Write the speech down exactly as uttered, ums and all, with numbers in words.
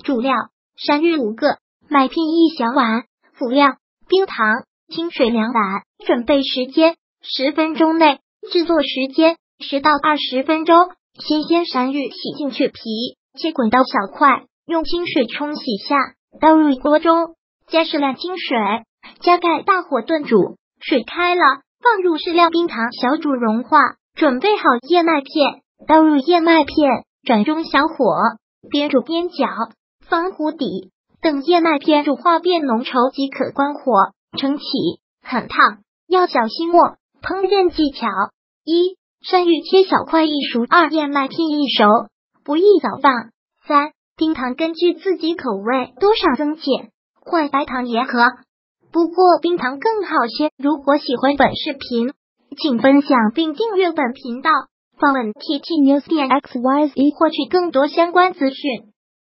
主料：山芋五个，麦片一小碗。辅料：冰糖、清水两碗。准备时间：十分钟内。制作时间：十到二十分钟。新鲜山芋洗净去皮，切滚刀小块，用清水冲洗下，倒入锅中，加适量清水，加盖大火炖煮。水开了，放入适量冰糖，小煮融化。准备好燕麦片，倒入燕麦片，转中小火，边煮边搅，放糊底，等燕麦片煮化变浓稠即可关火，盛起。很烫，要小心握。烹饪技巧：一、山芋切小块一熟；二、燕麦片一熟，不宜早放；三、冰糖根据自己口味多少增减，换白糖也可，不过冰糖更好些。如果喜欢本视频，请分享并订阅本频道，访问 T T News 点 X Y Z 获取更多相关资讯。